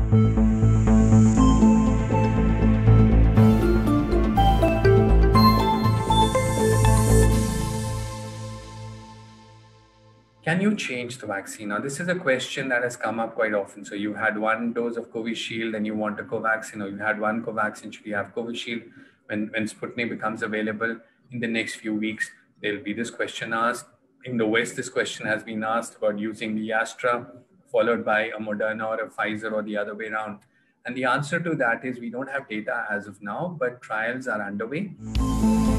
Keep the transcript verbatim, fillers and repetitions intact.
Can you change the vaccine? Now, this is a question that has come up quite often. So you had one dose of Covishield and you want a Covaxin, or you had one Covaxin, should you have Covishield? When, when Sputnik becomes available in the next few weeks, there'll be this question asked. In the West, this question has been asked about using the Astra, followed by a Moderna or a Pfizer, or the other way around. And the answer to that is we don't have data as of now, but trials are underway.